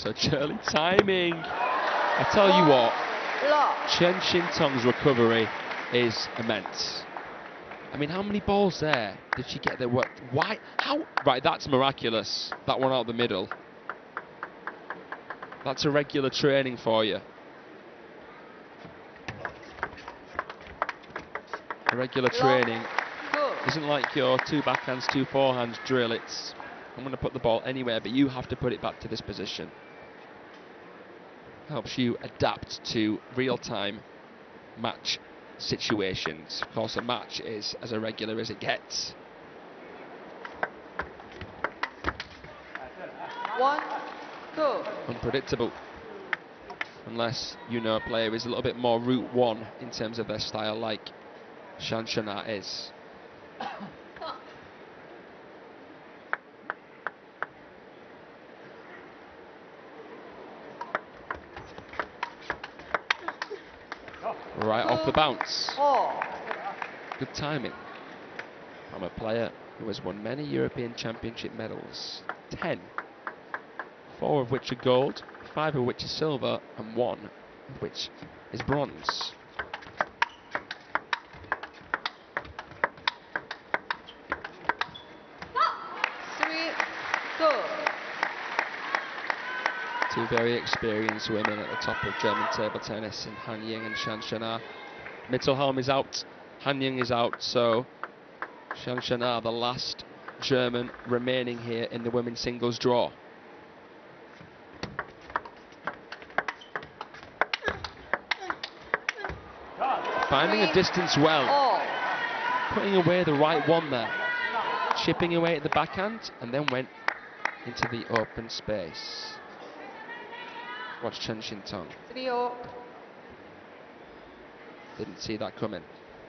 So Shirley timing. I tell you what, Chen Shin Tong's recovery is immense. I mean, how many balls there did she get there? What? Why? How? Right, that's miraculous. That one out the middle. That's a regular training for you. A regular training isn't like your 2 backhands, 2 forehands drill. It's, I'm going to put the ball anywhere, but you have to put it back to this position. Helps you adapt to real-time match situations. Of course, a match is as irregular as it gets. 1, 2. Unpredictable. Unless you know a player is a little bit more route one in terms of their style, like Shanshana is. Right off the bounce. Good timing from a player who has won many European Championship medals. 10. 4 of which are gold, 5 of which are silver, and 1 of which is bronze. Two very experienced women at the top of German table tennis in Han Ying and Shanshana. Mittelhelm is out, Han Ying is out, so Shanshana, the last German remaining here in the women's singles draw. Finding a distance well, putting away the right one there, chipping away at the backhand, and then went into the open space. Watch Chen Shin Tong. Didn't see that coming.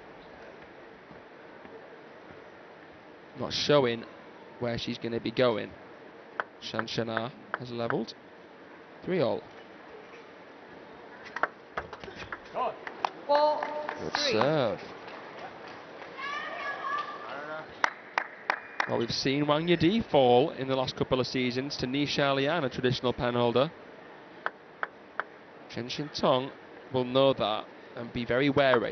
Not showing where she's going to be going. Shanshana has levelled. 3-all. Good serve. Well, we've seen Wang Yidi fall in the last couple of seasons to Ni Xiaolian, a traditional pen holder. Chen Shin Tong will know that and be very wary.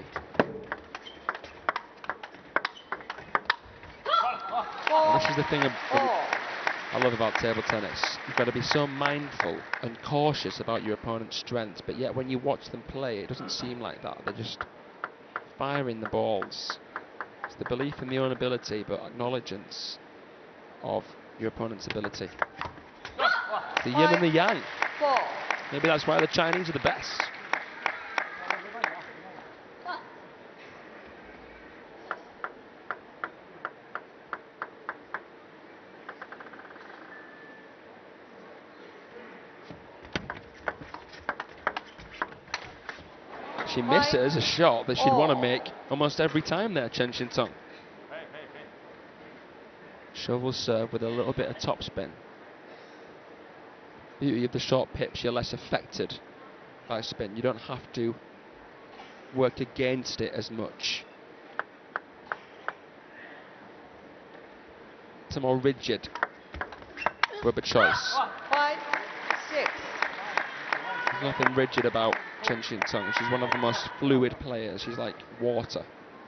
And this is the thing I love about table tennis. You've got to be so mindful and cautious about your opponent's strengths, but yet when you watch them play, it doesn't seem like that. They're just firing the balls. It's the belief in their own ability, but acknowledgance of your opponent's ability. The yin and the yang. Maybe that's why the Chinese are the best. She misses a shot that she'd want to make almost every time there, Chen Shin Tong. Shovel serve with a little bit of topspin. Beauty of the short pips, you're less affected by spin. You don't have to work against it as much. It's a more rigid rubber choice. 5, 6. There's nothing rigid about Chen Shin Tong. She's one of the most fluid players. She's like water.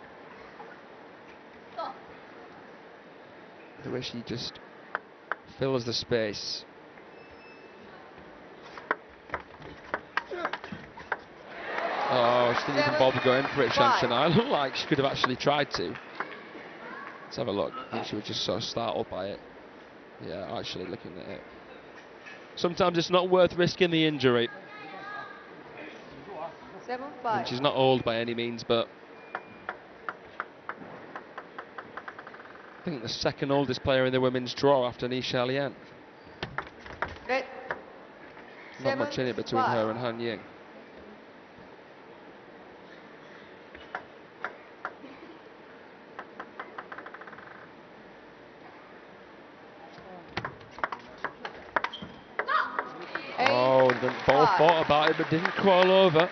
The way she just fills the space. Oh, she didn't even bother going for it, Shanshana. It looked like she could have actually tried to. Let's have a look. I think she was just so startled by it. Yeah, actually looking at it. Sometimes it's not worth risking the injury. 7, And 5. she's not old by any means, but I think the second oldest player in the women's draw after Ni Xiaolian. Red. Not much in it between her and Han Ying. Oh, the ball thought about it but didn't crawl over.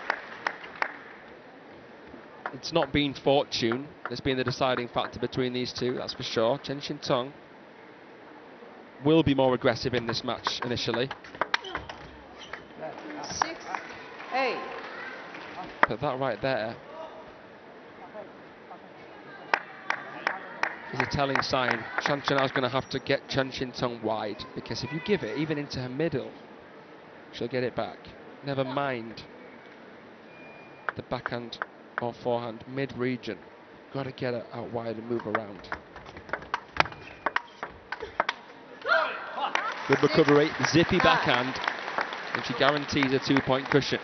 It's not been fortune that's been the deciding factor between these two, that's for sure. Chen Shin Tong will be more aggressive in this match initially. But that right there is a telling sign. Chan Chanao's going to have to get Chen Xintong wide, because if you give it even into her middle, she'll get it back. Never mind the backhand or forehand mid-region. Got to get her out wide and move around. Good recovery, zippy backhand, and she guarantees a 2-point cushion.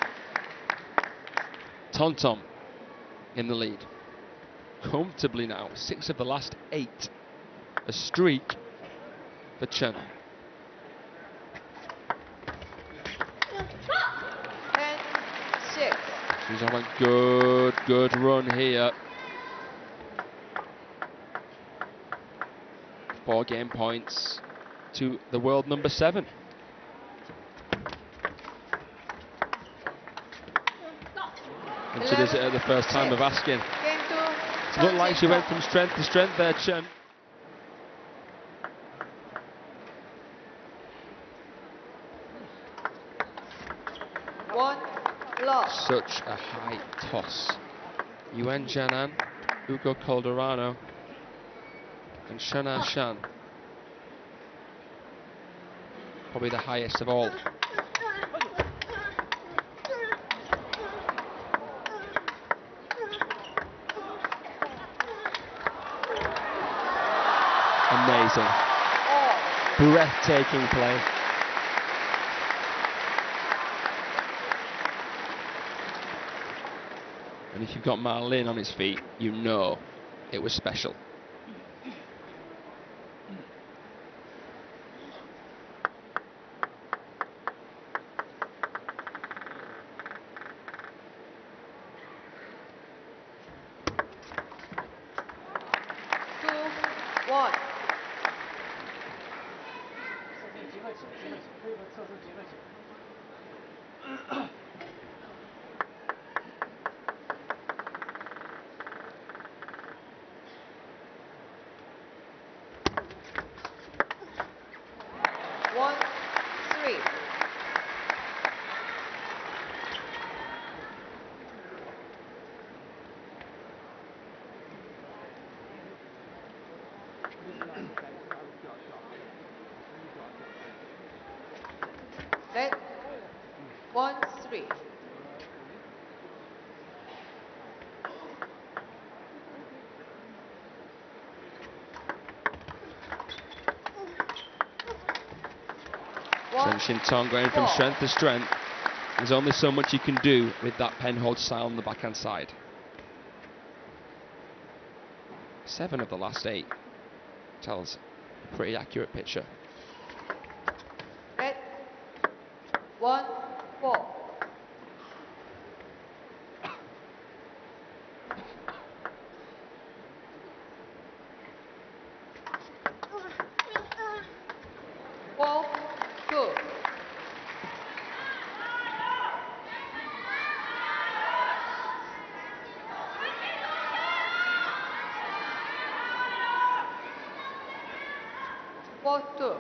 Tong Tong in the lead. Comfortably now, 6 of the last 8. A streak for Chen. 10-6. She's on a good run here. 4 game points to the world number 7. And she does it at the first time of asking. It looked like she went from strength to strength there, Chen. One loss. Such a high toss. Yuan Jianan, Ugo Calderano, and Shana Shan. Probably the highest of all. Amazing. Breathtaking play. And if you've got Ma Lin on his feet, you know it was special. Net 1-3. Chen Xintong going from strength to strength. There's only so much you can do with that penhold style on the backhand side. 7 of the last 8 tells a pretty accurate picture. Net 1-4. Good. Two.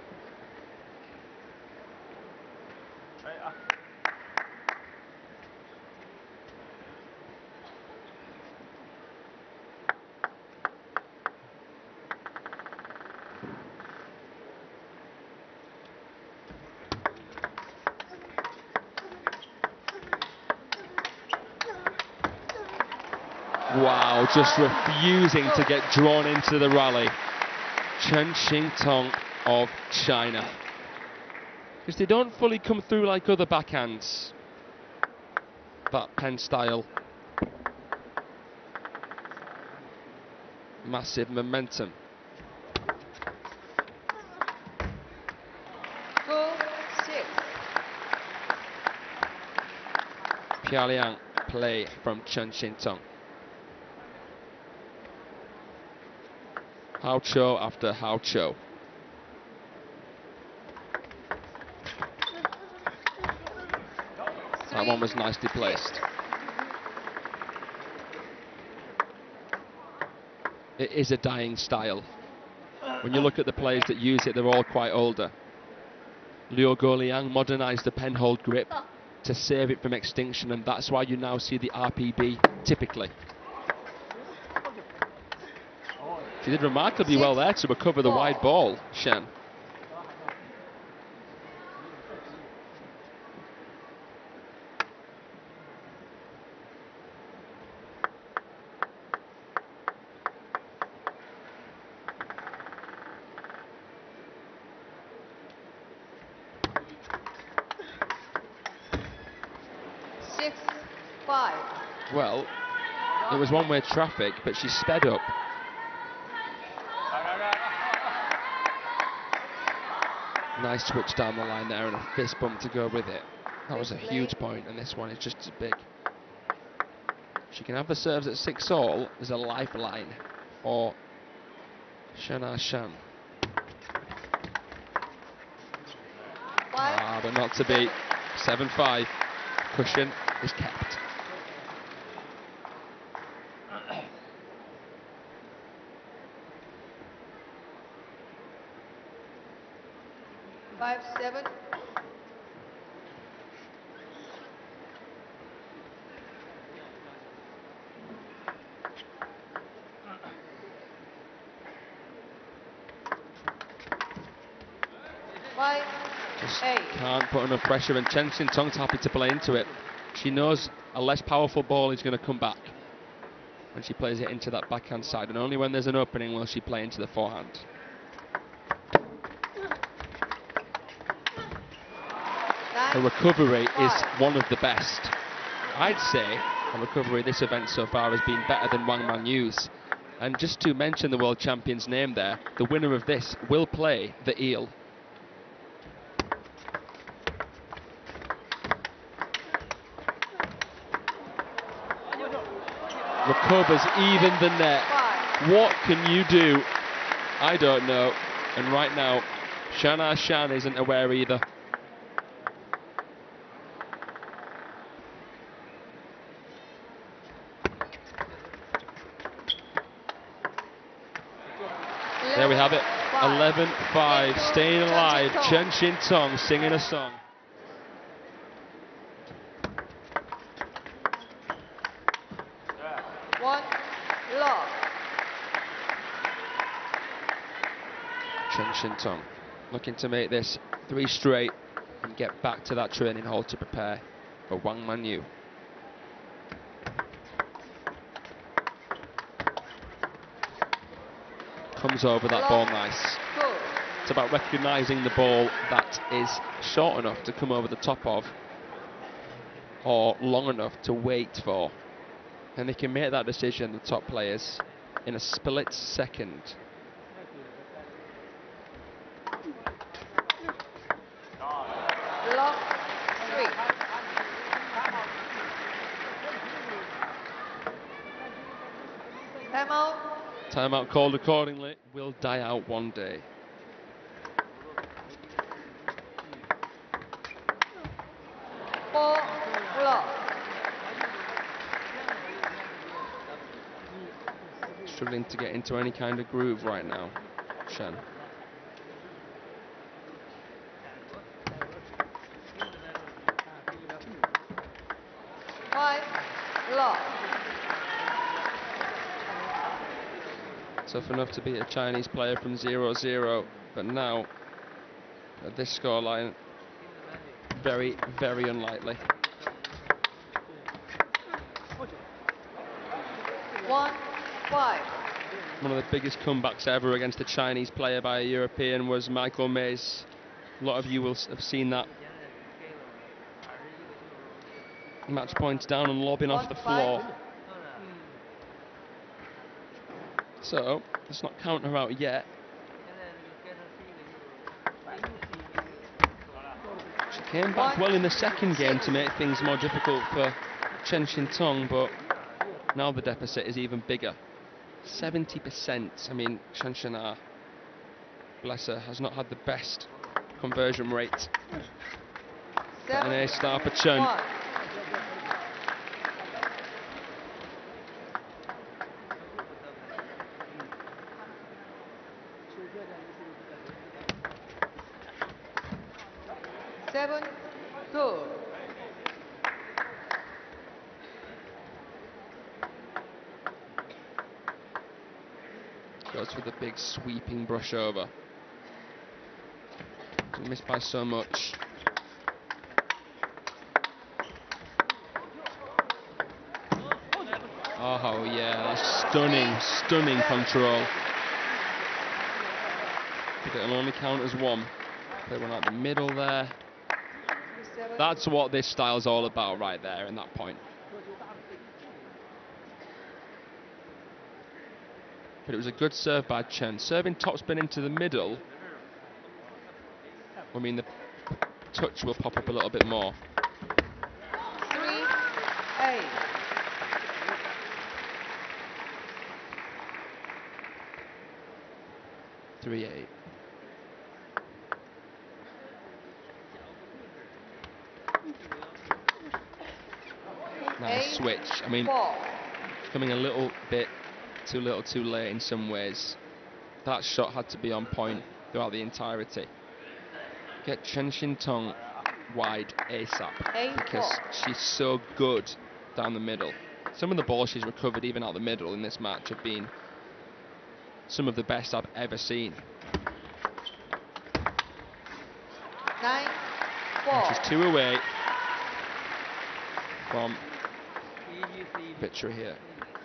Wow, just refusing to get drawn into the rally. Chen Xintong of China. Because they don't fully come through like other backhands. That pen style. Massive momentum. 2-6. Pialiang play from Chen Xintong. Hao Cho after Hao Cho. That one was nicely placed. It is a dying style. When you look at the players that use it, they're all quite older. Liu Guoliang modernized the penhold grip to save it from extinction, and that's why you now see the RPB typically. She did remarkably well there to recover the wide ball, Shen. Well, it was one-way traffic, but she sped up. Nice switch down the line there and a fist bump to go with it. That was a huge point, and this one is just as big. She can have the serves at 6-all as a lifeline for Shan-Ah Shan. But not to be. 7-5. Cushion is kept. Seven. Just can't put enough pressure, and Chen Xintong's happy to play into it. She knows a less powerful ball is going to come back when she plays it into that backhand side, and only when there's an opening will she play into the forehand. Her recovery is one of the best. I'd say her recovery this event so far has been better than Wang Manyu's. And just to mention the world champion's name there, the winner of this will play the eel. Recovers even the net. What can you do? I don't know. And right now, Shan-Ah Shan isn't aware either. There we have it. 11-5, staying alive. Chen Xintong singing a song. Chen Xintong looking to make this 3 straight and get back to that training hall to prepare for Wang Manyu. Comes over that ball nice. It's about recognising the ball that is short enough to come over the top of, or long enough to wait for. And they can make that decision, the top players, in a split second. Block 3. Timeout. Timeout called accordingly. Will die out one day. Struggling to get into any kind of groove right now, Shen. Tough enough to beat a Chinese player from 0-0, but now at this scoreline, very, very unlikely. 1-5. One of the biggest comebacks ever against a Chinese player by a European was Michael May's. A lot of you will have seen that. Match points down and lobbing off the floor. So, let's not count her out yet. She came back well in the second game to make things more difficult for Chen Xintong, but now the deficit is even bigger. 70%. I mean, Shan-Ah, bless her, has not had the best conversion rate. An A star for Chen. 7-2. Goes for the big sweeping brush over. Missed by so much. Oh yeah, that's stunning control. But it'll only count as one. They went out the middle there. That's what this style's all about right there in that point. But it was a good serve by Chen. Serving topspin into the middle. I mean, the touch will pop up a little bit more. 3-8. Nice switch. I mean, coming a little bit too little too late in some ways. That shot had to be on point throughout the entirety. Get Chen Xintong wide ASAP because she's so good down the middle. Some of the balls she's recovered even out the middle in this match have been some of the best I've ever seen. 9-4. She's 2 away from victory here.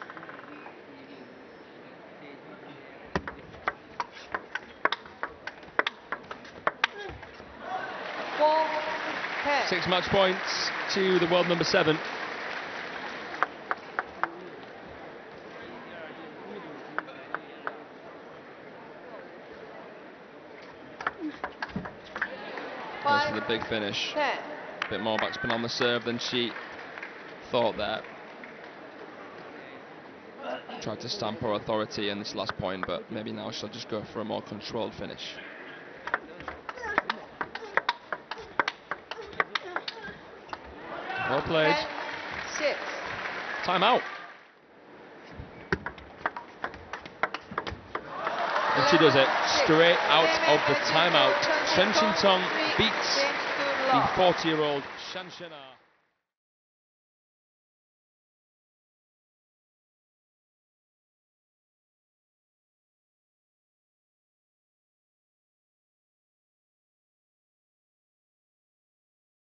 Six match points to the world number 7. Goes for the big finish. 10. A bit more backspin on the serve than she thought there. Tried to stamp her authority in this last point, but maybe now she'll just go for a more controlled finish. Well played. 10-6. Time out. And she does it straight out of the timeout. Chen Xintong beats the 40-year-old Shan Shena.